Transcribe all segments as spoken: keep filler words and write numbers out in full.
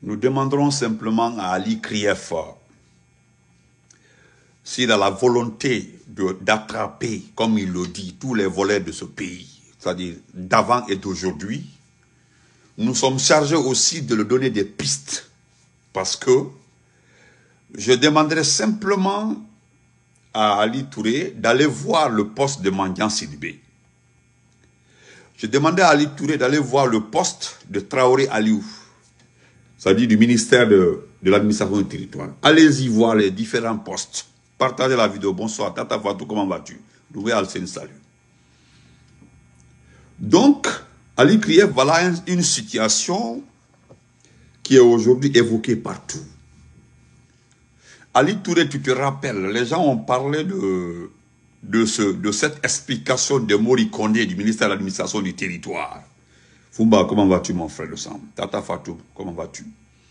Nous demanderons simplement à Ali Krief s'il a la volonté d'attraper, comme il le dit, tous les volets de ce pays, c'est-à-dire d'avant et d'aujourd'hui. Nous sommes chargés aussi de lui donner des pistes, parce que je demanderai simplement à Ali Touré d'aller voir le poste de Mandian Sidibé. Je demandais à Ali Touré d'aller voir le poste de Traoré Aliou, c'est-à-dire du ministère de, de l'administration du territoire. Allez-y voir les différents postes. Partagez la vidéo. Bonsoir. Tata Fatou, comment vas-tu? Loué Alcine, salut. Donc, Ali Krief, voilà une, une situation qui est aujourd'hui évoquée partout. Ali Touré, tu te rappelles, les gens ont parlé de, de, ce, de cette explication de Mori Kondé du ministère de l'administration du territoire. Fumba, comment vas-tu mon frère de sang? Tata Fatou, comment vas-tu?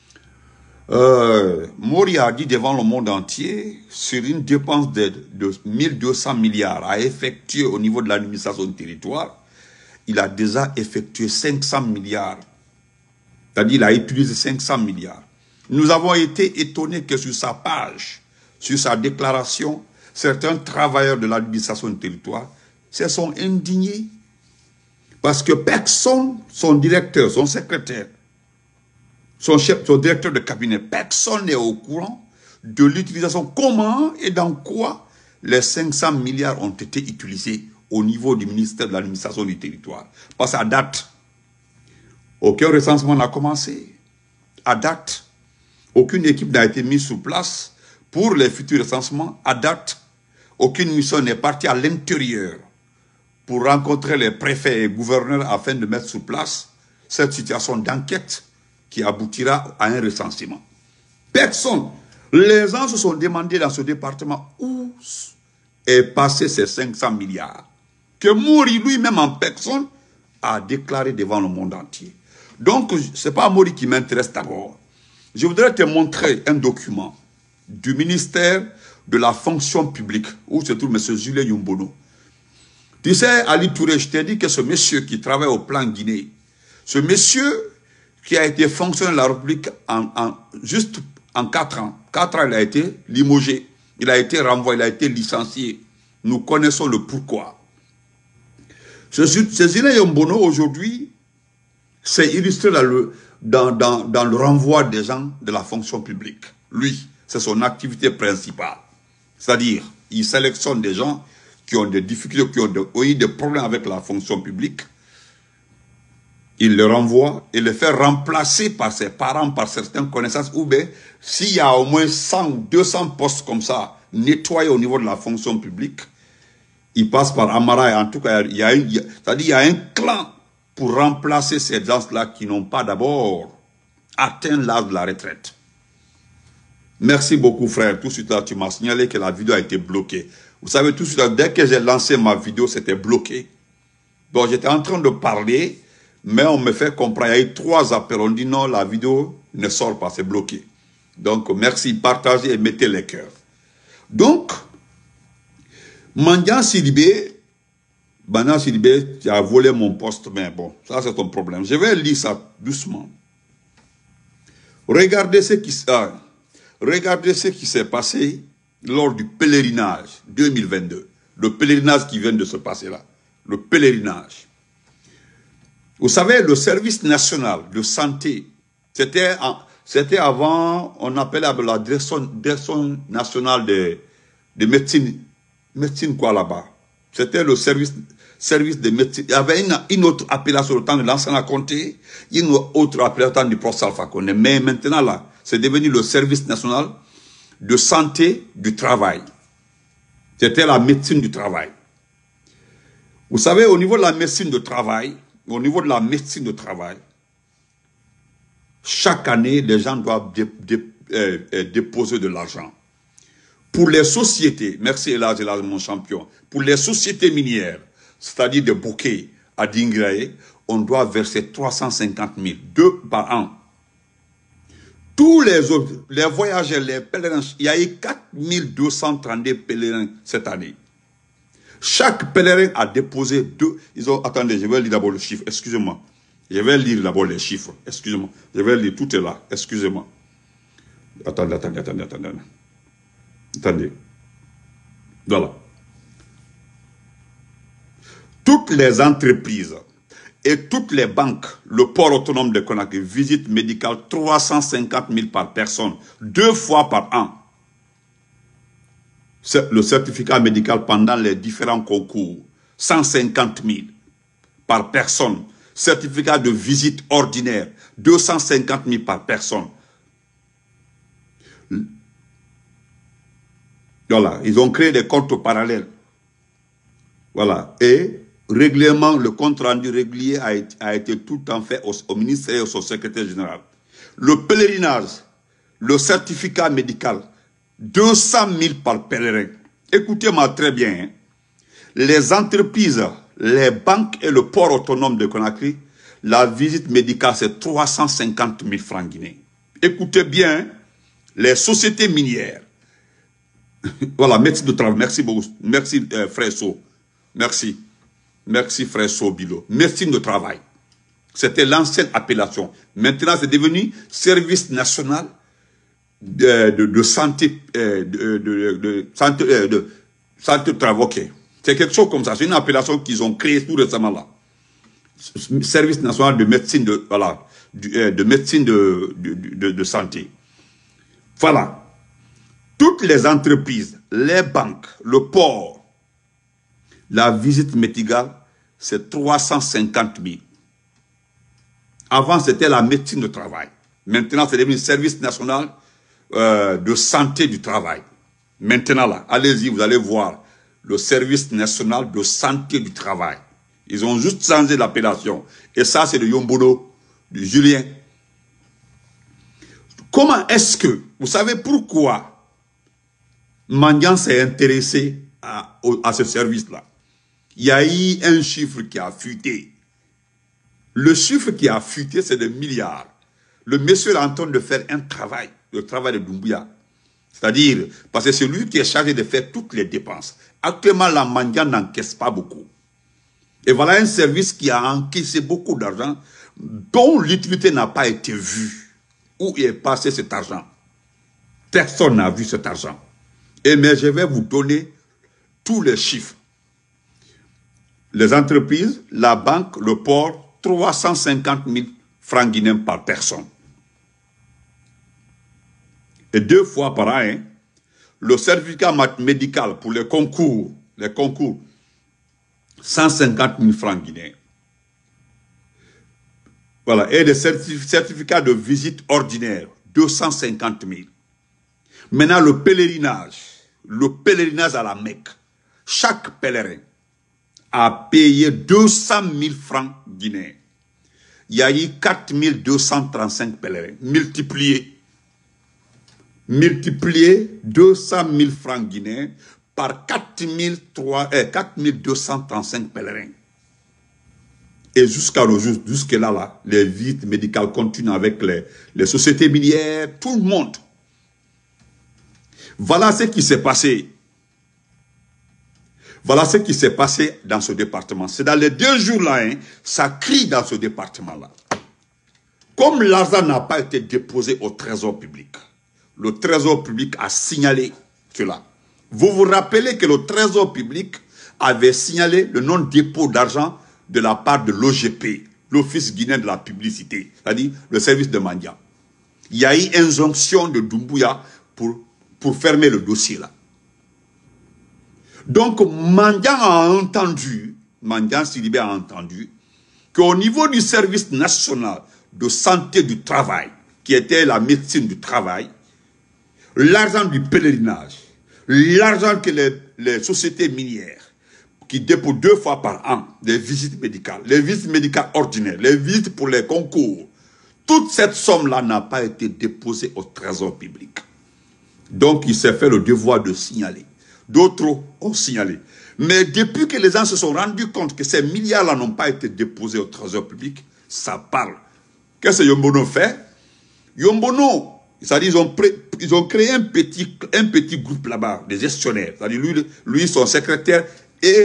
Euh, Mori a dit devant le monde entier, sur une dépense de, de mille deux cents milliards à effectuer au niveau de l'administration du territoire, il a déjà effectué cinq cents milliards. C'est-à-dire qu'il a utilisé cinq cents milliards. Nous avons été étonnés que sur sa page, sur sa déclaration, certains travailleurs de l'administration du territoire se sont indignés. Parce que personne, son directeur, son secrétaire, son chef, son directeur de cabinet, personne n'est au courant de l'utilisation, comment et dans quoi les cinq cents milliards ont été utilisés au niveau du ministère de l'administration du territoire. Parce qu'à date, aucun recensement n'a commencé. À date, aucune équipe n'a été mise sur place pour les futurs recensements. À date, aucune mission n'est partie à l'intérieur pour rencontrer les préfets et gouverneurs afin de mettre sur place cette situation d'enquête qui aboutira à un recensement. Personne. Les gens se sont demandé dans ce département où est passé ces cinq cents milliards que Mori lui-même en personne a déclaré devant le monde entier. Donc, ce n'est pas Mori qui m'intéresse d'abord. Je voudrais te montrer un document du ministère de la fonction publique où se trouve M. Julien Yumbono. Tu sais, Ali Touré, je t'ai dit que ce monsieur qui travaille au plan Guinée, ce monsieur qui a été fonctionnaire de la République en, en, juste en quatre ans, quatre ans il a été limogé, il a été renvoyé, il a été licencié. Nous connaissons le pourquoi. Ce, ce Julien Yumbono aujourd'hui s'est illustré dans le, dans, dans, dans le renvoi des gens de la fonction publique. Lui, c'est son activité principale. C'est-à-dire, il sélectionne des gens qui ont des difficultés, qui ont, de, ont eu des problèmes avec la fonction publique. Il les renvoie et les fait remplacer par ses parents, par certaines connaissances. Ou bien, s'il y a au moins cent ou deux cents postes comme ça, nettoyés au niveau de la fonction publique, il passe par Amara. Et en tout cas, il y a, il y a, c'est-à-dire, il y a un clan pour remplacer ces gens-là qui n'ont pas d'abord atteint l'âge de la retraite. Merci beaucoup, frère. Tout de suite là, tu m'as signalé que la vidéo a été bloquée. Vous savez, tout de suite là, dès que j'ai lancé ma vidéo, c'était bloqué. Donc, j'étais en train de parler, mais on me fait comprendre. Il y a eu trois appels. On dit non, la vidéo ne sort pas, c'est bloqué. Donc, merci. Partagez et mettez les cœurs. Donc, Mandian Sidibé, Mandian Sidibé, tu as volé mon poste, mais bon, ça c'est ton problème. Je vais lire ça doucement. Regardez ce qui, ah, regardez ce qui s'est passé lors du pèlerinage deux mille vingt-deux. Le pèlerinage qui vient de se passer là. Le pèlerinage. Vous savez, le service national de santé, c'était c'était avant, on appelait la direction, direction nationale de, de médecine. Médecine quoi là-bas? C'était le service, service de médecine. Il y avait une, une autre appellation au temps de l'ancien Conté, une autre appellation au temps du professeur Alpha Condé. Mais maintenant là, c'est devenu le service national de santé du travail. C'était la médecine du travail. Vous savez, au niveau de la médecine du travail, au niveau de la médecine du travail, chaque année, les gens doivent dé, dé, euh, euh, déposer de l'argent. Pour les sociétés, merci Elaz, Elaz, mon champion, pour les sociétés minières, c'est-à-dire de Bokeh à Dingrae, on doit verser trois cent cinquante mille, deux par an. Tous les autres, les voyageurs, les pèlerins, il y a eu quatre mille deux cent trente-deux pèlerins cette année. Chaque pèlerin a déposé deux, ils ont, attendez, je vais lire d'abord le chiffre, excusez-moi. Je vais lire d'abord les chiffres. Excusez-moi. Je vais lire, tout est là. Excusez-moi. Attendez, attendez, attendez, attendez. Attendez. Voilà. Toutes les entreprises et toutes les banques, le port autonome de Conakry, visite médicale trois cent cinquante mille par personne, deux fois par an. Le certificat médical pendant les différents concours, cent cinquante mille par personne. Certificat de visite ordinaire, deux cent cinquante mille par personne. Voilà, ils ont créé des comptes parallèles. Voilà, et règlement, le compte rendu régulier a été, a été tout le temps fait au, au ministère et au secrétaire général. Le pèlerinage, le certificat médical, deux cent mille par pèlerin. Écoutez-moi très bien. Hein. Les entreprises, les banques et le port autonome de Conakry, la visite médicale, c'est trois cent cinquante mille francs guinéens. Écoutez bien, hein. Les sociétés minières. Voilà, merci de travail. Merci beaucoup. Merci, euh, frère So. Merci. Merci, frère Sobilo. Médecine de travail. C'était l'ancienne appellation. Maintenant, c'est devenu Service national de, de, de santé, euh, de, de, de, santé, euh, de santé de travail. Okay. C'est quelque chose comme ça. C'est une appellation qu'ils ont créée tout récemment là. Service national de médecine de, voilà, de, euh, de médecine de, de, de, de santé. Voilà. Toutes les entreprises, les banques, le port, la visite médicale, c'est trois cent cinquante mille. Avant, c'était la médecine de travail. Maintenant, c'est devenu le service national euh, de santé du travail. Maintenant, là, allez-y, vous allez voir le service national de santé du travail. Ils ont juste changé l'appellation. Et ça, c'est de Yombono, de Julien. Comment est-ce que, vous savez pourquoi Mandian s'est intéressé à, à ce service-là? Il y a eu un chiffre qui a fuité. Le chiffre qui a fuité, c'est des milliards. Le monsieur est en train de faire un travail, le travail de Doumbouya. C'est-à-dire, parce que c'est lui qui est chargé de faire toutes les dépenses. Actuellement, la Mandian n'encaisse pas beaucoup. Et voilà un service qui a encaissé beaucoup d'argent, dont l'utilité n'a pas été vue. Où est passé cet argent? Personne n'a vu cet argent. Et mais je vais vous donner tous les chiffres. Les entreprises, la banque, le port, trois cent cinquante mille francs guinéens par personne. Et deux fois par an, hein, le certificat médical pour les concours, les concours, cent cinquante mille francs guinéens. Voilà, et les certificats de visite ordinaire, deux cent cinquante mille. Maintenant, le pèlerinage, le pèlerinage à la Mecque, chaque pèlerin a payé deux cent mille francs guinéens. Il y a eu quatre mille deux cent trente-cinq pèlerins, multipliés. Multipliés deux cent mille francs guinéens par quatre mille deux cent trente-cinq pèlerins. Et jusqu'à jusque là, là, les visites médicales continuent avec les, les sociétés minières, tout le monde. Voilà ce qui s'est passé. Voilà ce qui s'est passé dans ce département. C'est dans les deux jours-là, hein, ça crie dans ce département-là. Comme l'argent n'a pas été déposé au trésor public, le trésor public a signalé cela. Vous vous rappelez que le trésor public avait signalé le non-dépôt d'argent de la part de l'O G P, l'Office guinéen de la publicité, c'est-à-dire le service de Mandia. Il y a eu injonction de Doumbouya pour, pour fermer le dossier là. Donc, Mandian a entendu, Mandian Sidibé a entendu, qu'au niveau du service national de santé du travail, qui était la médecine du travail, l'argent du pèlerinage, l'argent que les, les sociétés minières, qui déposent deux fois par an des visites médicales, les visites médicales ordinaires, les visites pour les concours, toute cette somme-là n'a pas été déposée au trésor public. Donc, il s'est fait le devoir de signaler. D'autres ont signalé. Mais depuis que les gens se sont rendus compte que ces milliards-là n'ont pas été déposés au trésor public, ça parle. Qu'est-ce que Yombono fait? Yombono, c'est-à-dire ils ont, ils ont créé un petit, un petit groupe là-bas, des gestionnaires. C'est-à-dire lui, lui, son secrétaire et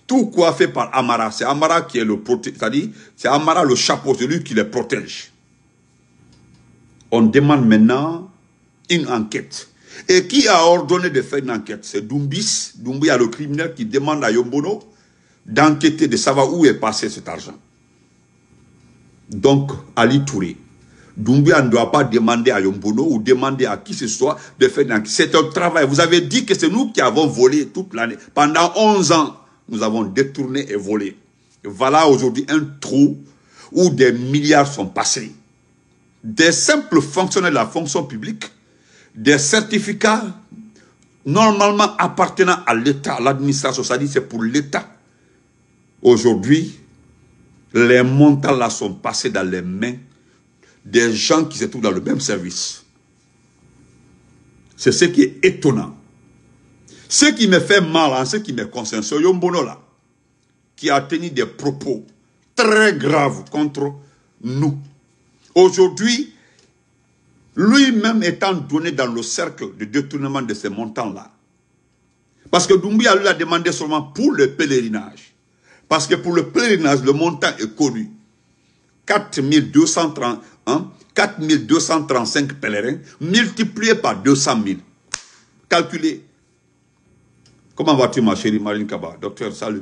tout coiffé par Amara. C'est Amara qui est le protège, c'est-à-dire, c'est Amara le chapeau, c'est lui qui les protège. On demande maintenant une enquête. Et qui a ordonné de faire une enquête? C'est Doumbis, Doumbia le criminel, qui demande à Yombono d'enquêter, de savoir où est passé cet argent. Donc, Ali Touré, Doumbia ne doit pas demander à Yombono ou demander à qui que ce soit de faire une enquête. C'est un travail. Vous avez dit que c'est nous qui avons volé toute l'année. Pendant onze ans, nous avons détourné et volé. Voilà aujourd'hui un trou où des milliards sont passés. Des simples fonctionnaires de la fonction publique, des certificats normalement appartenant à l'État, à l'administration, c'est-à-dire c'est pour l'État. Aujourd'hui, les montants là sont passés dans les mains des gens qui se trouvent dans le même service. C'est ce qui est étonnant. Ce qui me fait mal, en ce qui me concerne, c'est Yombono là, qui a tenu des propos très graves contre nous. Aujourd'hui, lui-même étant donné dans le cercle de détournement de ces montants-là. Parce que Doumbia lui a demandé seulement pour le pèlerinage. Parce que pour le pèlerinage, le montant est connu. quatre mille deux cent trente, hein, quatre mille deux cent trente-cinq pèlerins multipliés par deux cent mille. Calculez. Comment vas-tu, ma chérie Marine Kaba? Docteur, salut.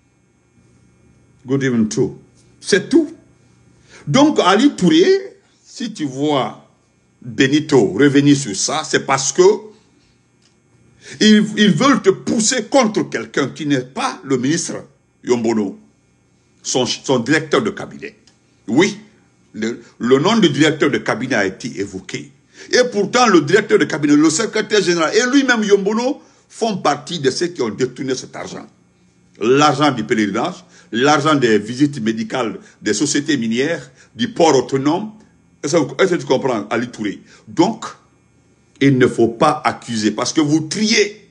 Good evening too. C'est tout. Donc, Ali Touré, si tu vois Benito revenir sur ça, c'est parce que ils, ils veulent te pousser contre quelqu'un qui n'est pas le ministre Yombono, son, son directeur de cabinet. Oui, le, le nom du directeur de cabinet a été évoqué. Et pourtant, le directeur de cabinet, le secrétaire général et lui-même Yombono font partie de ceux qui ont détourné cet argent. L'argent du pèlerinage, l'argent des visites médicales des sociétés minières, du port autonome. Est-ce que tu comprends, Ali Touré? Donc, il ne faut pas accuser parce que vous triez.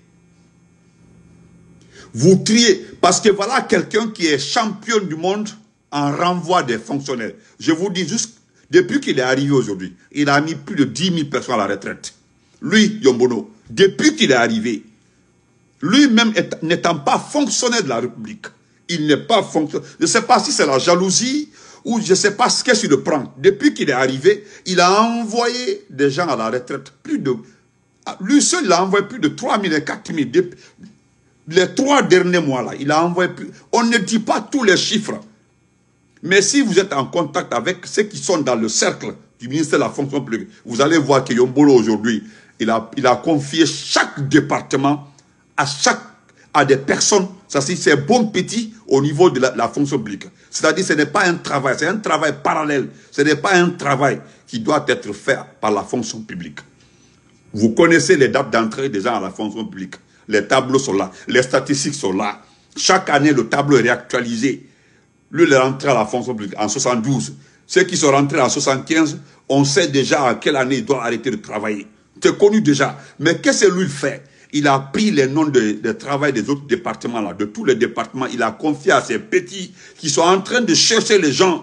Vous triez. Parce que voilà quelqu'un qui est champion du monde en renvoi des fonctionnaires. Je vous dis juste, depuis qu'il est arrivé aujourd'hui, il a mis plus de dix mille personnes à la retraite. Lui, Yombono, depuis qu'il est arrivé, lui-même n'étant pas fonctionnaire de la République, il n'est pas fonctionnaire. Je ne sais pas si c'est la jalousie ou je ne sais pas ce qu'est-ce qu'il prend. Depuis qu'il est arrivé, il a envoyé des gens à la retraite. Plus de, lui seul, il a envoyé plus de trois mille et quatre mille. Les trois derniers mois-là, il a envoyé plus. On ne dit pas tous les chiffres. Mais si vous êtes en contact avec ceux qui sont dans le cercle du ministère de la fonction publique, vous allez voir que Yombolo aujourd'hui, il a, il a confié chaque département à chaque à des personnes, ça c'est bon petit au niveau de la, la fonction publique. C'est-à-dire ce n'est pas un travail, c'est un travail parallèle. Ce n'est pas un travail qui doit être fait par la fonction publique. Vous connaissez les dates d'entrée des gens à la fonction publique. Les tableaux sont là, les statistiques sont là. Chaque année, le tableau est réactualisé. Lui, il est rentré à la fonction publique en soixante-douze. Ceux qui sont rentrés en soixante-quinze, on sait déjà en quelle année il doit arrêter de travailler. C'est connu déjà. Mais qu'est-ce que lui fait? Il a pris les noms de, de travail des autres départements, là, de tous les départements. Il a confié à ces petits qui sont en train de chercher les gens.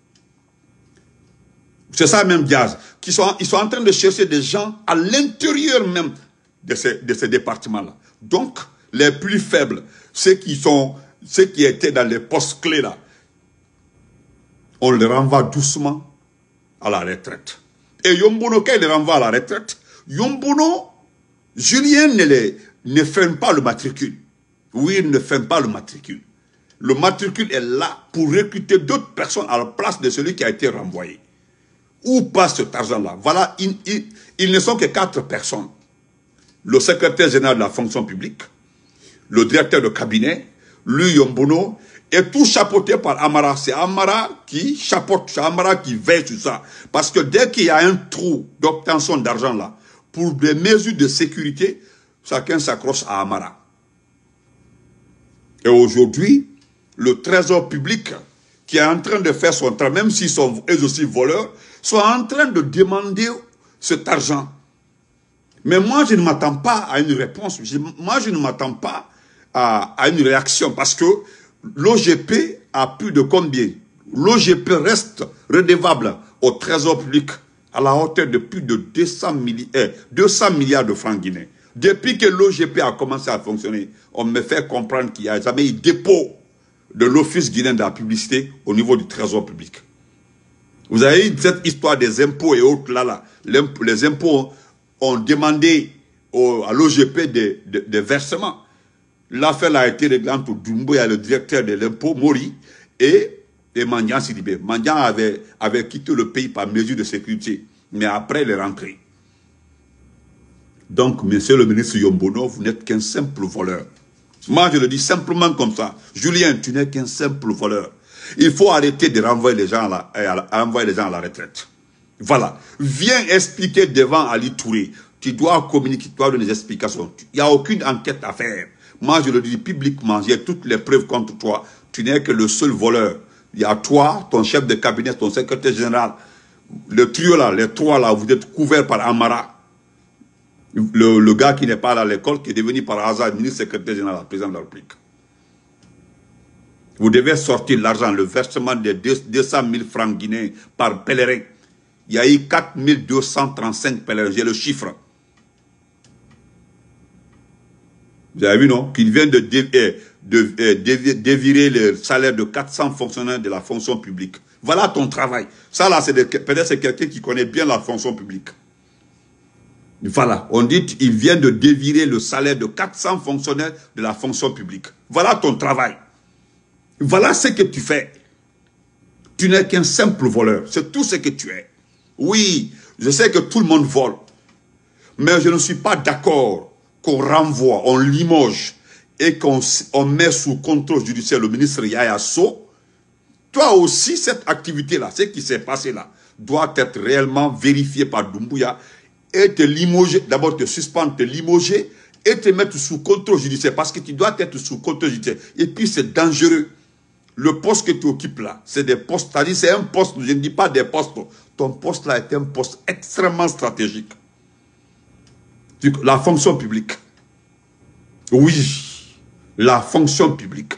C'est ça même, Diaz. Qui sont, ils sont en train de chercher des gens à l'intérieur même de ces, de ces départements-là. Donc, les plus faibles, ceux qui, sont, ceux qui étaient dans les postes clés, là, on les renvoie doucement à la retraite. Et Yombono, quand il les renvoie à la retraite, Yombono, Julien ne, les, ne ferme pas le matricule. Oui, il ne ferme pas le matricule. Le matricule est là pour recruter d'autres personnes à la place de celui qui a été renvoyé. Où passe cet argent-là? Voilà, ils, ils, ils ne sont que quatre personnes. Le secrétaire général de la fonction publique, le directeur de cabinet, lui, Yombono, et tout chapeauté par Amara. C'est Amara qui chapeaute, c'est Amara qui veille sur ça. Parce que dès qu'il y a un trou d'obtention d'argent là, pour des mesures de sécurité, chacun s'accroche à Amara. Et aujourd'hui, le trésor public qui est en train de faire son travail, même s'ils sont eux aussi voleurs, sont en train de demander cet argent. Mais moi, je ne m'attends pas à une réponse. Je, moi, je ne m'attends pas à, à une réaction parce que l'O G P a plus de combien? L'O G P reste redevable au trésor public à la hauteur de plus de deux cents milliards de francs guinéens. Depuis que l'O G P a commencé à fonctionner, on me fait comprendre qu'il n'y a jamais eu dépôt de l'Office guinéen de la publicité au niveau du trésor public. Vous avez eu cette histoire des impôts et autres là, là. Les impôts ont demandé au, à l'O G P des de, de versements. L'affaire a été réglée entre Doumbouya, le directeur de l'impôt, Mori, et, et Mandian Sidibé. Mandian avait, avait quitté le pays par mesure de sécurité, mais après il est rentré. Donc, monsieur le ministre Yombono, vous n'êtes qu'un simple voleur. Moi, je le dis simplement comme ça. Julien, tu n'es qu'un simple voleur. Il faut arrêter de renvoyer les gens à la, à envoyer les gens à la retraite. Voilà. Viens expliquer devant Ali Touré. Tu dois communiquer, tu dois donner des explications. Il n'y a aucune enquête à faire. Moi, je le dis publiquement, j'ai toutes les preuves contre toi. Tu n'es que le seul voleur. Il y a toi, ton chef de cabinet, ton secrétaire général. Le trio là, les trois là, vous êtes couverts par Amara. Le, le gars qui n'est pas à l'école, qui est devenu par hasard ministre secrétaire général, président de la République. Vous devez sortir l'argent, le versement de deux cent mille francs guinéens par pèlerin. Il y a eu quatre mille deux cent trente-cinq pèlerins, j'ai le chiffre. Vous avez vu, non? Qu'ils viennent de, de, de, de dévirer le salaire de quatre cents fonctionnaires de la fonction publique. Voilà ton travail. Ça, là, c'est peut-être c'est quelqu'un qui connaît bien la fonction publique. Voilà. On dit qu'il vient de dévirer le salaire de quatre cents fonctionnaires de la fonction publique. Voilà ton travail. Voilà ce que tu fais. Tu n'es qu'un simple voleur. C'est tout ce que tu es. Oui, je sais que tout le monde vole. Mais je ne suis pas d'accord qu'on renvoie, on limoge et qu'on on met sous contrôle judiciaire le ministre Yaya Sow. Toi aussi, cette activité-là, ce qui s'est passé là, doit être réellement vérifié par Doumbouya et te limoger, d'abord te suspendre, te limoger et te mettre sous contrôle judiciaire parce que tu dois être sous contrôle judiciaire. Et puis c'est dangereux. Le poste que tu occupes là, c'est des postes, c'est-à-dire c'est un poste, je ne dis pas des postes, ton poste là est un poste extrêmement stratégique. La fonction publique. Oui, la fonction publique.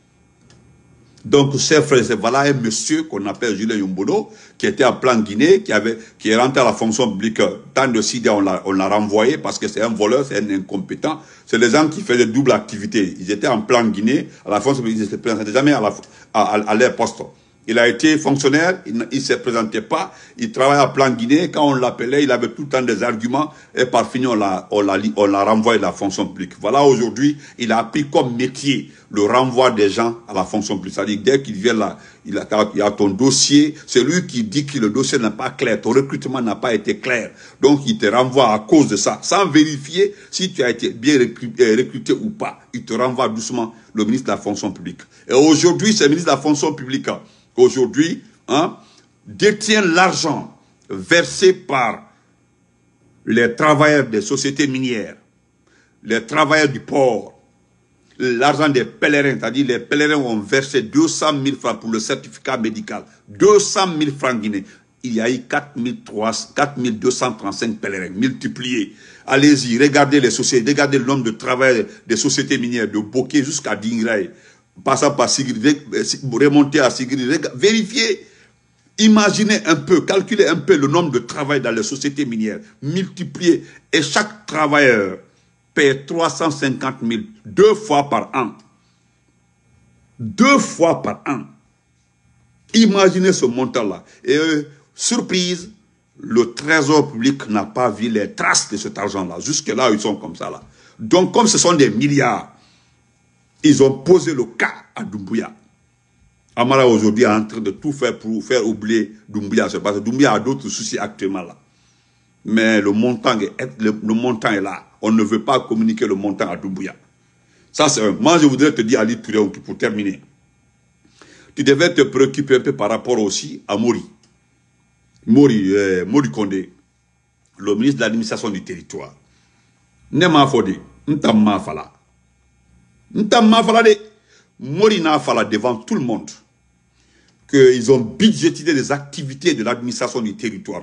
Donc, chers frères, voilà un monsieur qu'on appelle Julien Yombono, qui était en plan Guinée, qui, avait, qui est rentré à la fonction publique. Tant de Sida, on l'a renvoyé parce que c'est un voleur, c'est un incompétent. C'est les gens qui faisaient double activité. Ils étaient en plan Guinée, à la fonction publique, ils ne se présentaient jamais à, la, à, à, à leur poste. Il a été fonctionnaire, il ne se présentait pas, il travaillait à plan Guinée. Quand on l'appelait, il avait tout le temps des arguments et par fini, on l'a renvoyé de la fonction publique. Voilà, aujourd'hui, il a appris comme métier le renvoi des gens à la fonction publique. C'est-à-dire, dès qu'il vient là, il a, il a ton dossier, c'est lui qui dit que le dossier n'est pas clair, ton recrutement n'a pas été clair. Donc, il te renvoie à cause de ça, sans vérifier si tu as été bien recruté, recruté ou pas. Il te renvoie doucement le ministre de la fonction publique. Et aujourd'hui, c'est le ministre de la fonction publique aujourd'hui, hein, détient l'argent versé par les travailleurs des sociétés minières, les travailleurs du port, l'argent des pèlerins, c'est-à-dire les pèlerins ont versé deux cent mille francs pour le certificat médical, deux cent mille francs guinéens. Il y a eu quatre mille deux cent trente-cinq pèlerins multipliés. Allez-y, regardez les sociétés, regardez le nombre de travailleurs des sociétés minières, de Boké jusqu'à Dingraï, passant par Sigri, remonter à Sigri, vérifiez, imaginez un peu, calculez un peu le nombre de travailleurs dans les sociétés minières, multipliez, et chaque travailleur paie trois cent cinquante mille, deux fois par an. Deux fois par an. Imaginez ce montant-là. Et euh, surprise, le trésor public n'a pas vu les traces de cet argent-là. Jusque-là, ils sont comme ça, là. Donc, comme ce sont des milliards, ils ont posé le cas à Doumbouya. Amara aujourd'hui est en train de tout faire pour faire oublier Doumbouya. Parce que Doumbouya a d'autres soucis actuellement là. Mais le montant, est, le, le montant est là. On ne veut pas communiquer le montant à Doumbouya. Ça, c'est un. Moi, je voudrais te dire, Ali Touré, pour terminer. Tu devais te préoccuper un peu par rapport aussi à Mori. Mori, euh, Mori Kondé, le ministre de l'administration du territoire. Nema Fode, Ntama Fala. Ntama Fala de Mori n'a Fala devant tout le monde qu'ils ont budgétisé les activités de l'administration du territoire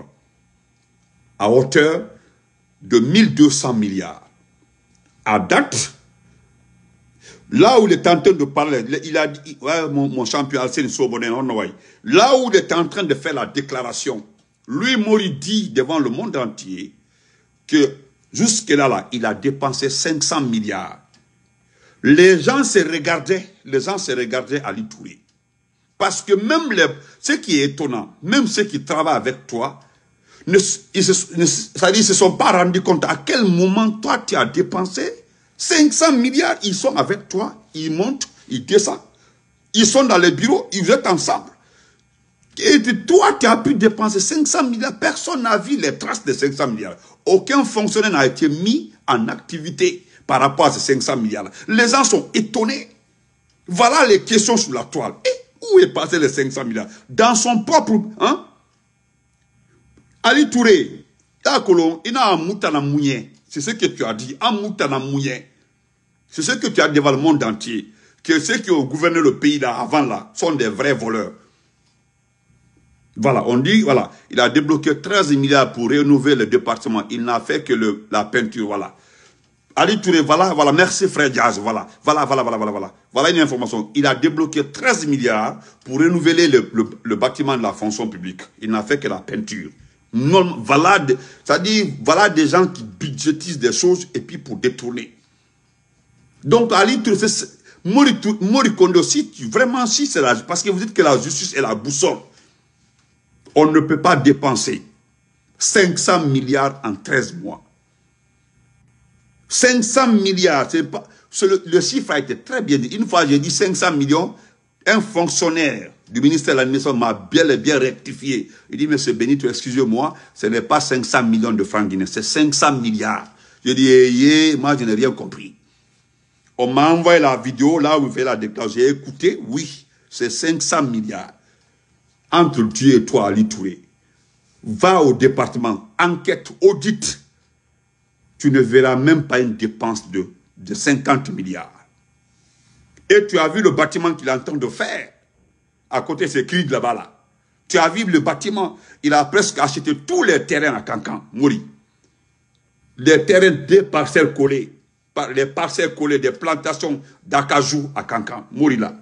à hauteur de mille deux cents milliards. À date, là où il est en train de parler, il a dit, ouais, mon, mon champion Alcine Sobonne, là où il est en train de faire la déclaration, lui, Mori dit devant le monde entier que Jusque-là, là, il a dépensé cinq cents milliards. Les gens se regardaient, les gens se regardaient Ali Touré. Parce que même les, ce qui est étonnant, même ceux qui travaillent avec toi, ne, ils se, ne, ça dit, ils se sont pas rendus compte à quel moment toi tu as dépensé cinq cents milliards. Ils sont avec toi, ils montent, ils descendent, ils sont dans les bureaux, ils êtes ensemble. Et toi, tu as pu dépenser cinq cents milliards. Personne n'a vu les traces de cinq cents milliards. Aucun fonctionnaire n'a été mis en activité par rapport à ces cinq cents milliards. Les gens sont étonnés. Voilà les questions sur la toile. Et où est passé les cinq cents milliards? Dans son propre... Hein? Ali Touré, il a un moutana mouillé. C'est ce que tu as dit. Un moutana mouillé. C'est ce que tu as dit devant le monde entier. Que ceux qui ont gouverné le pays là, avant là, sont des vrais voleurs. Voilà, on dit, voilà, il a débloqué treize milliards pour rénover le département. Il n'a fait que le, la peinture, voilà. Ali Touré, voilà, voilà, merci frère Diaz, voilà, voilà, voilà, voilà, voilà, voilà. Voilà une information. Il a débloqué treize milliards pour renouveler le, le, le bâtiment de la fonction publique. Il n'a fait que la peinture. Non, voilà, c'est-à-dire, voilà des gens qui budgétisent des choses et puis pour détourner. Donc, Ali Touré, Mori Kondo, si tu, vraiment, si c'est la, parce que vous dites que la justice est la boussole. On ne peut pas dépenser cinq cents milliards en treize mois. cinq cents milliards, c'est pas, le, le chiffre a été très bien dit. Une fois, j'ai dit cinq cents millions, un fonctionnaire du ministère de l'administration m'a bien et bien rectifié. Il dit, monsieur Benito, excusez-moi, ce n'est pas cinq cents millions de francs guinéens, c'est cinq cents milliards. Je dis, eh, eh, moi, je n'ai rien compris. On m'a envoyé la vidéo, là où il fait la déclaration. J'ai écouté, oui, c'est cinq cents milliards. Entre Dieu et toi, Ali Touré, va au département, enquête, audite. Tu ne verras même pas une dépense de, de cinquante milliards. Et tu as vu le bâtiment qu'il est en train de faire. À côté, c'est écrit là-bas, là. Tu as vu le bâtiment. Il a presque acheté tous les terrains à Cancan, Mori. Les terrains des parcelles collées. Les parcelles collées des plantations d'acajou à Cancan, Mori là.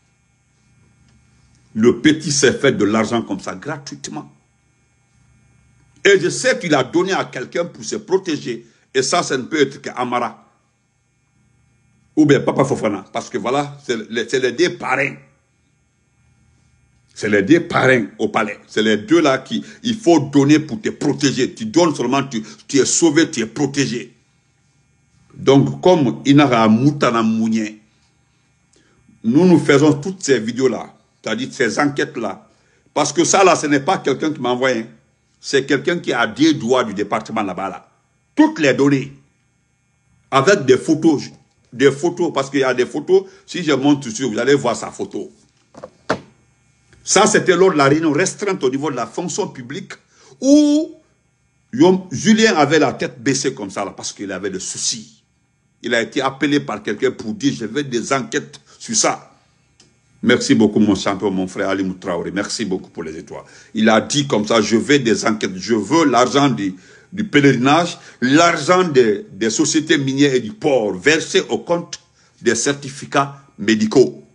Le petit s'est fait de l'argent comme ça, gratuitement. Et je sais qu'il a donné à quelqu'un pour se protéger. Et ça, ça ne peut être qu'Amara. Ou bien Papa Fofana. Parce que voilà, c'est les, les deux parrains. C'est les deux parrains au palais. C'est les deux là qui, il faut donner pour te protéger. Tu donnes seulement, tu, tu es sauvé, tu es protégé. Donc, comme Inara Moutana Mounien, nous, nous faisons toutes ces vidéos-là. C'est-à-dire ces enquêtes-là. Parce que ça, là, ce n'est pas quelqu'un qui m'a envoyé. C'est quelqu'un qui a des doigts du département là-bas, là. Toutes les données. Avec des photos. Des photos, parce qu'il y a des photos. Si je monte dessus, vous allez voir sa photo. Ça, c'était lors de la réunion restreinte au niveau de la fonction publique où Julien avait la tête baissée comme ça, là, parce qu'il avait des soucis. Il a été appelé par quelqu'un pour dire, je veux des enquêtes sur ça. Merci beaucoup, mon champion, mon frère Ali Traoré. Merci beaucoup pour les étoiles. Il a dit comme ça, je veux des enquêtes, je veux l'argent du, du pèlerinage, l'argent des, des sociétés minières et du port versé au compte des certificats médicaux.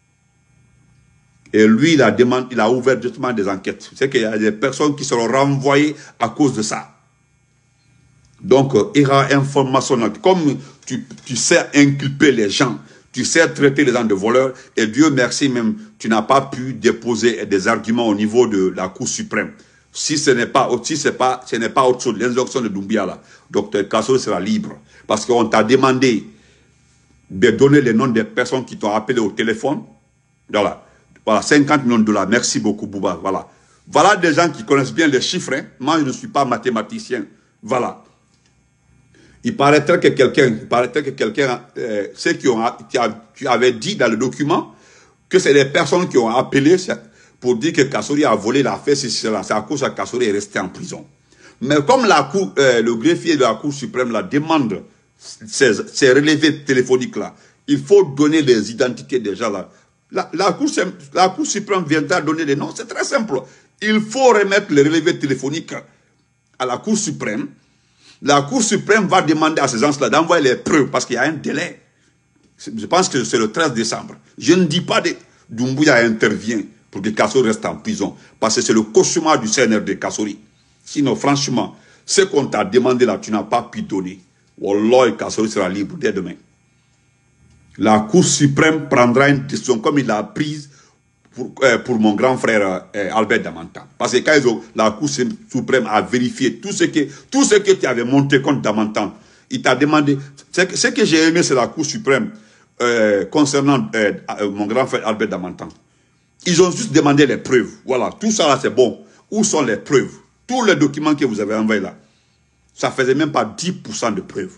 Et lui, il a, demandé, il a ouvert justement des enquêtes. C'est qu'il y a des personnes qui seront renvoyées à cause de ça. Donc, il y aura information. Comme tu, tu sais inculper les gens, tu sais traiter les gens de voleurs, et Dieu merci même, tu n'as pas pu déposer des arguments au niveau de la Cour suprême. Si ce n'est pas, si c'est pas, ce n'est pas autre chose, l'injonction de Doumbia là, docteur Kassori sera libre. Parce qu'on t'a demandé de donner les noms des personnes qui t'ont appelé au téléphone. Voilà. Voilà, cinquante millions de dollars. Merci beaucoup, Bouba. Voilà. Voilà des gens qui connaissent bien les chiffres. Hein. Moi, je ne suis pas mathématicien. Voilà. Il paraîtrait que quelqu'un, il paraîtrait que quelqu'un, euh, ceux qui ont, qui a, tu avais dit dans le document que c'est des personnes qui ont appelé pour dire que Kassori a volé l'affaire, c'est cela. C'est à cause que Kassori est resté en prison. Mais comme la cour, euh, le greffier de la Cour suprême la demande ces, ces relevés téléphoniques là, il faut donner les identités des gens là. La, la, cour, la Cour suprême viendra donner les noms, c'est très simple. Il faut remettre les relevés téléphoniques à la Cour suprême. La Cour suprême va demander à ces gens-là d'envoyer les preuves parce qu'il y a un délai. Je pense que c'est le treize décembre. Je ne dis pas que Doumbouya intervient pour que Kassori reste en prison. Parce que c'est le cauchemar du C N R D Kassori. Sinon, franchement, Ce qu'on t'a demandé là, tu n'as pas pu donner. Wallah, Kassori sera libre dès demain. La Cour suprême prendra une décision comme il l'a prise pour, euh, pour mon grand frère euh, Albert Damantan. Parce que quand ils ont, la Cour suprême a vérifié tout ce que, tout ce que tu avais monté contre Damantan, il t'a demandé. Ce que, ce que j'ai aimé, c'est la Cour suprême euh, concernant euh, mon grand frère Albert Damantan. Ils ont juste demandé les preuves. Voilà, tout ça là, c'est bon. Où sont les preuves? Tous les documents que vous avez envoyés là, ça faisait même pas dix pour cent de preuves.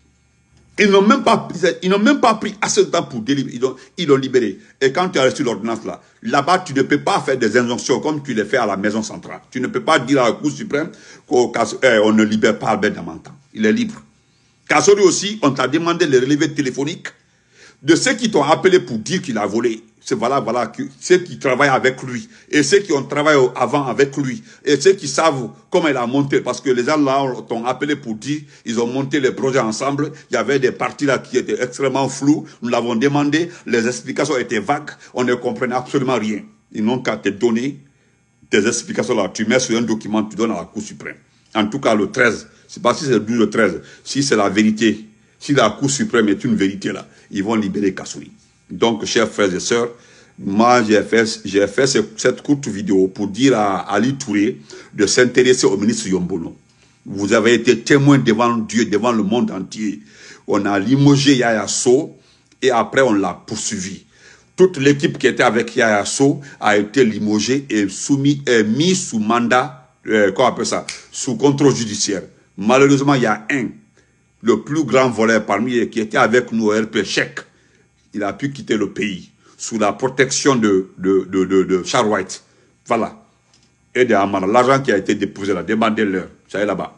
Ils n'ont même pas, ils n'ont même pas pris assez de temps pour délivrer. Ils ont, ils l'ont libéré. Et quand tu as reçu l'ordonnance là, là-bas, tu ne peux pas faire des injonctions comme tu les fais à la maison centrale. Tu ne peux pas dire à la Cour suprême qu'on euh, ne libère pas Albert Damantan. Il est libre. Kassori aussi, on t'a demandé les relevés téléphoniques de ceux qui t'ont appelé pour dire qu'il a volé. C'est voilà, voilà, ceux qui travaillent avec lui, et ceux qui ont travaillé avant avec lui, et ceux qui savent comment il a monté, parce que les gens là t'ont appelé pour dire, ils ont monté les projets ensemble, il y avait des parties là qui étaient extrêmement floues, nous l'avons demandé, les explications étaient vagues, on ne comprenait absolument rien. Ils n'ont qu'à te donner tes explications là, tu mets sur un document, tu donnes à la Cour suprême. En tout cas le treize, c'est pas si c'est le douze ou le treize, si c'est la vérité, si la Cour suprême est une vérité là, ils vont libérer Kassori. Donc, chers frères et sœurs, moi, j'ai fait, j'ai fait cette courte vidéo pour dire à Ali Touré de s'intéresser au ministre Yombono. Vous avez été témoin devant Dieu, devant le monde entier. On a limogé Yaya So et après on l'a poursuivi. Toute l'équipe qui était avec Yaya So a été limogée et soumis, et mis sous mandat, euh, comment on appelle ça, sous contrôle judiciaire. Malheureusement, il y a un, le plus grand voleur parmi eux qui était avec nous au R P Chèque. Il a pu quitter le pays sous la protection de, de, de, de, de Charles White. Voilà. Et de Amara. L'argent qui a été déposé là, demandez-leur. Ça est là-bas.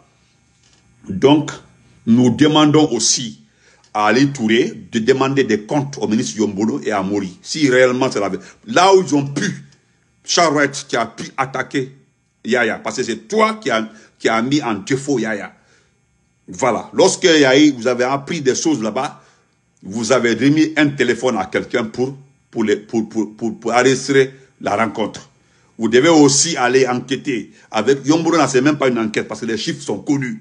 Donc, nous demandons aussi à Ali Touré de demander des comptes au ministre Yombolo et à Mori. Si réellement c'est la vérité. Là où ils ont pu, Charles White qui a pu attaquer Yaya. Parce que c'est toi qui a, qui a mis en défaut Yaya. Voilà. Lorsque Yaya, vous avez appris des choses là-bas, vous avez remis un téléphone à quelqu'un pour, pour, les, pour, pour, pour, pour arrêter la rencontre. Vous devez aussi aller enquêter. Avec Yombolo, ce n'est même pas une enquête parce que les chiffres sont connus.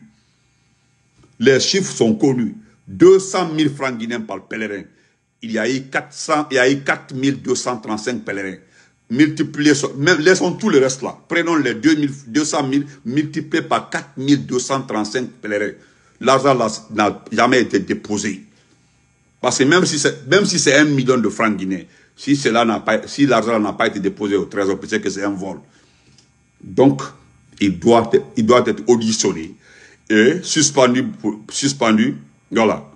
Les chiffres sont connus. deux cent mille francs guinéens par pèlerin. Il y a eu, quatre cents, il y a eu quatre mille deux cent trente-cinq pèlerins. Multipliés, même, laissons tout le reste là. Prenons les deux cent mille multipliés par quatre mille deux cent trente-cinq pèlerins. L'argent n'a jamais été déposé. Parce que même si c'est même si c'est un million de francs guinéens, si cela n'a pas, si l'argent n'a pas été déposé au trésor, c'est que c'est un vol. Donc, il doit être, il doit être auditionné et suspendu, suspendu. Voilà,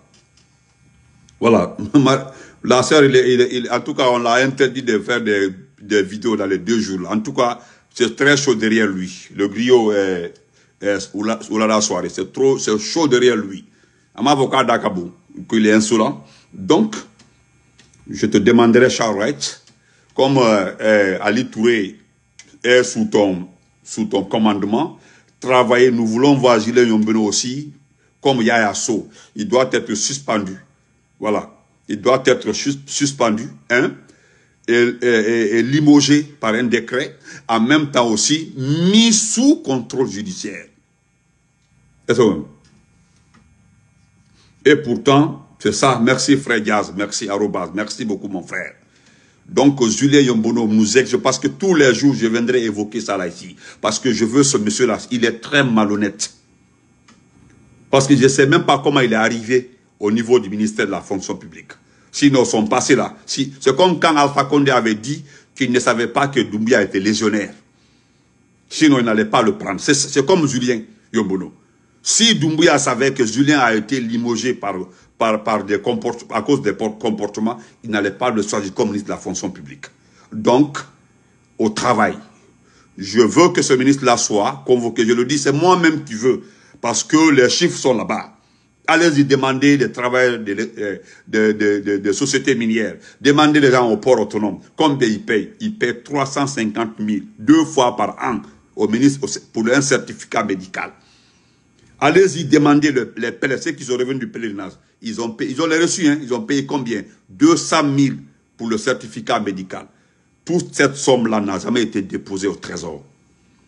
voilà. La sœur, il, il, il, en tout cas, on l'a interdit de faire des, des vidéos dans les deux jours. En tout cas, c'est très chaud derrière lui. Le griot est, est Oulala Soirée, c'est trop, c'est chaud derrière lui. Un avocat d'Akabou, qu'il est insolent. Donc, je te demanderai, Charles Wright, comme euh, euh, Ali Touré est sous ton, sous ton commandement, travailler, nous voulons voir Julien Yombeno aussi, comme Yaya So, il doit être suspendu. Voilà, il doit être sus suspendu, hein, et, et, et, et limogé par un décret, en même temps aussi mis sous contrôle judiciaire. Et pourtant, c'est ça. Merci frère Diaz, merci Arobaz, merci beaucoup mon frère. Donc Julien Yombono nous exige, parce que tous les jours je viendrai évoquer ça là ici. Parce que je veux ce monsieur là, il est très malhonnête. Parce que je ne sais même pas comment il est arrivé au niveau du ministère de la fonction publique. Sinon son passé là, si, c'est comme quand Alpha Condé avait dit qu'il ne savait pas que Doumbia était légionnaire. Sinon il n'allait pas le prendre. C'est comme Julien Yombono. Si Doumbouya savait que Julien a été limogé par, par, par des comportements, à cause des comportements, il n'allait pas le choisir comme ministre de la fonction publique. Donc, au travail, je veux que ce ministre-là soit convoqué. Je le dis, c'est moi-même qui veux, parce que les chiffres sont là-bas. Allez-y demander des travailleurs de, de, de, de, de, de sociétés minières. Demandez les gens au port autonome. Combien ils payent? Ils payent trois cent cinquante mille, deux fois par an, au ministre pour un certificat médical. Allez-y demander le, les pèlerins, ceux qui sont revenus du pèlerinage. Ils ont, payé, ils ont les reçus, hein, ils ont payé combien? deux cent mille pour le certificat médical. Toute cette somme-là n'a jamais été déposée au trésor.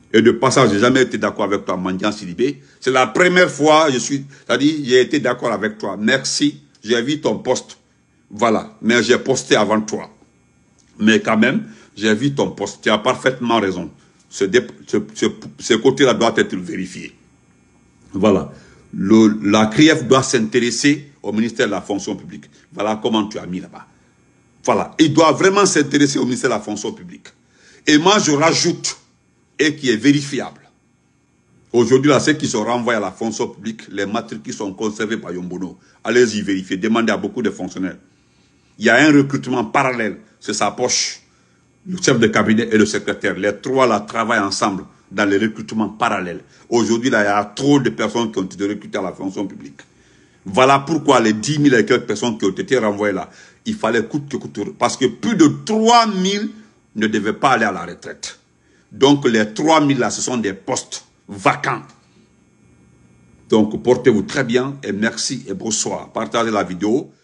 Et de passage, je n'ai jamais été d'accord avec toi, Mandian Sidibé. C'est la première fois, je suis, c'est-à-dire, j'ai été d'accord avec toi. Merci, j'ai vu ton poste. Voilà, mais j'ai posté avant toi. Mais quand même, j'ai vu ton poste. Tu as parfaitement raison. Ce, ce, ce, ce côté-là doit être vérifié. Voilà. Le, la C R I E F doit s'intéresser au ministère de la fonction publique. Voilà comment tu as mis là-bas. Voilà. Il doit vraiment s'intéresser au ministère de la fonction publique. Et moi, je rajoute, et qui est vérifiable. Aujourd'hui, là, ceux qui sont renvoyés à la fonction publique, les matricules sont conservés par Yombono. Allez-y vérifier, demandez à beaucoup de fonctionnaires. Il y a un recrutement parallèle, c'est sa poche. Le chef de cabinet et le secrétaire, les trois là travaillent ensemble dans les recrutements parallèles. Aujourd'hui, là, il y a trop de personnes qui ont été recrutées à la fonction publique. Voilà pourquoi les dix mille et quelques personnes qui ont été renvoyées là, il fallait coûte que coûte, parce que plus de trois mille ne devaient pas aller à la retraite. Donc les trois mille là, ce sont des postes vacants. Donc portez-vous très bien et merci et bonsoir. Partagez la vidéo.